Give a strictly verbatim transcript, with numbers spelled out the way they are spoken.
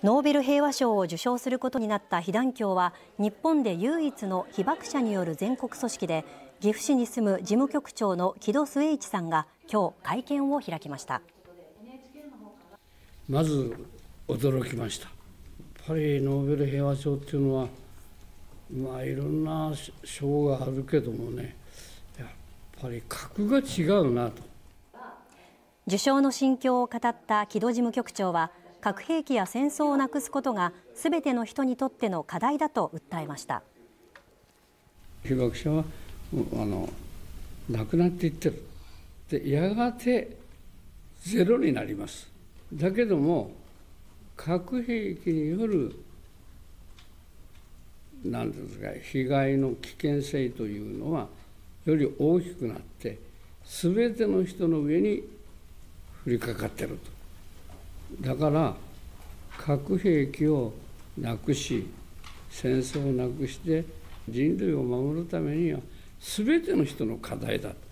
ノーベル平和賞を受賞することになった被団協は、日本で唯一の被爆者による全国組織で、岐阜市に住む事務局長の木戸季一さんが今日会見を開きました。 まず驚きました。やっぱりノーベル平和賞っていうのは、まあいろんな賞があるけどもね、やっぱり格が違うなと。 受賞の心境を語った木戸事務局長は、核兵器や戦争をなくすことがすべての人にとっての課題だと訴えました。 被爆者はあの亡くなっていってる。で、やがてゼロになります。だけども核兵器による何ですか、被害の危険性というのはより大きくなって、すべての人の上に降りかかっていると。だから核兵器をなくし、戦争をなくして人類を守るためにはすべての人の課題だと。